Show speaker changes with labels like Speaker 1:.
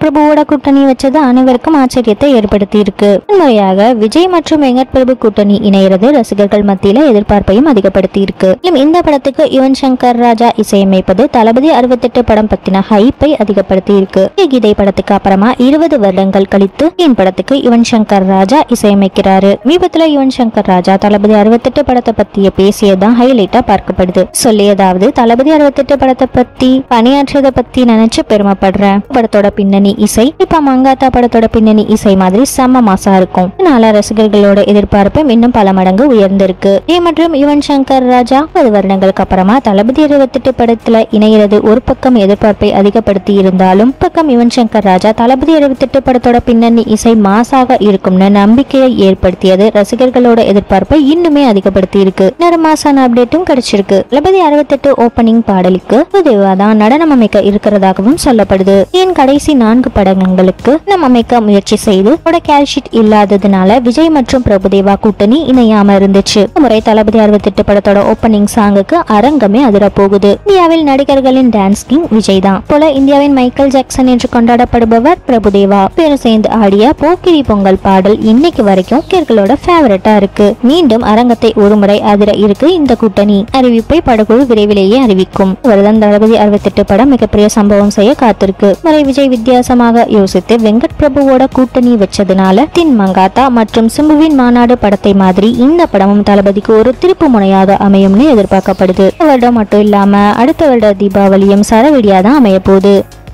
Speaker 1: பிரபுவோட கூட்டணி வச்சது அனைவருக்கும் ஆச்சரியத்தை ஏற்படுத்தி இருக்கு. முறையாக விஜய் மற்றும் வெங்கட் பிரபு கூட்டணி இணைகிறது ரசிகர்கள் மத்தியில எதிர்பார்ப்பையும் அதிகப்படுத்தி இருக்கு. இந்த படத்துக்கு யுவன் சங்கர் ராஜா இசையமைப்பது தளபதி 68 படம் பத்தின ஹைப்பை அதிகப்படுத்தி இருக்கு. கீதை படத்துக்கு அப்புறமா 20 வருடங்கள் கழித்து படத்துக்கு யுவன் சங்கர் ராஜா இசையமைக்கிறாரு. சமீபத்துல யுவன் சங்கர் ராஜா தளபதி 68 படத்தை பத்திய பேசியதான் ஹைலைட்டா பார்க்கப்படுது. சொல்லியதாவது, தளபதி 68 படத்தை பத்தி பணியாற்றத பத்தி நினைச்சு பெருமைப்படுறேன். படத்தோட பின்னணி இசை இப்ப மங்காத்தா படத்தோட பின்னணி இசை மாதிரி செம்ம மாசா இருக்கும். இதனால ரசிகர்களோட எதிர்பார்ப்பும் இன்னும் பல மடங்கு உயர்ந்திருக்கு. மற்றும் யுவன் சங்கர் ராஜா 10 வருடங்களுக்கு அப்புறமா தளபதி 68 படத்துல இணைகிறது ஒரு பக்கம் எதிர்பார்ப்பை அதிகப்படுத்தி இருந்தாலும் பக்கம் யுவன் சங்கர் ராஜா தளபதி 68 படத்தோட பின்னணி இசை மாசாக இருக்கும்னு நம்பிக்கையை ஏற்படுத்தியது ரசிகர்களோட எதிர்பார்ப்பை இன்னுமே அதிகப்படுத்தி இருக்கு. இன்னொரு மாசான அப்டேட்டும் கிடைச்சிருக்கு. தளபதி 68 ஓபனிங் பாடலுக்கு பொதுவாதான் நடனம் அமைக்க இருக்கிறதாகவும் சொல்லப்படுது. என் கடைசி 4 படங்களுக்கு நம்ம அமைக்க முயற்சி செய்து கேல்ஷீட் இல்லாததுனால விஜய் மற்றும் பிரபுதேவா கூட்டணி இணையாம இருந்துச்சு. முறை தளபதி 68 படத்தோட ஓபனிங் சாங்குக்கு அரங்கமே அதிர போகுது. இந்தியாவில் நடிகர்களின் டான்ஸ் கிங் விஜய் தான் போல இந்தியாவின் மைக்கேல் ஜாக்சன் என்று கொண்டாடப்படுபவர் பிரபுதேவா. பேரு சேர்ந்து ஆடிய போக்கிரி பொங்கல் பாடல் இன்னைக்கு வரைக்கும் கேர்களோட ஃபேவரட்டா இருக்கு. மீண்டும் அரங்கத்தை ஒருமுறை அதிர இருக்கு இந்த கூட்டணி. அறிவிப்பை படக்குழு விரைவிலேயே அறிவிக்கும். வருடம் தளபதி 68 படம் மிகப்பெரிய சம்பவம் செய்ய காத்திருக்கு. முறை விஜய் வித்தியாசமாக யோசித்து வெங்கட் பிரபுவோட கூட்டணி வச்சதுனால தின் மங்காத்தா மற்றும் சிம்புவின் மாநாடு படத்தை மாதிரி இந்த படமும் தளபதிக்கு ஒரு திருப்பு முனையாக அமையும்னு எதிர்பார்க்கப்படுது. வருடம் மட்டும் இல்லாம அடுத்த வருட தீபாவளியும் சரவெடியாதான் அமைய போகுது.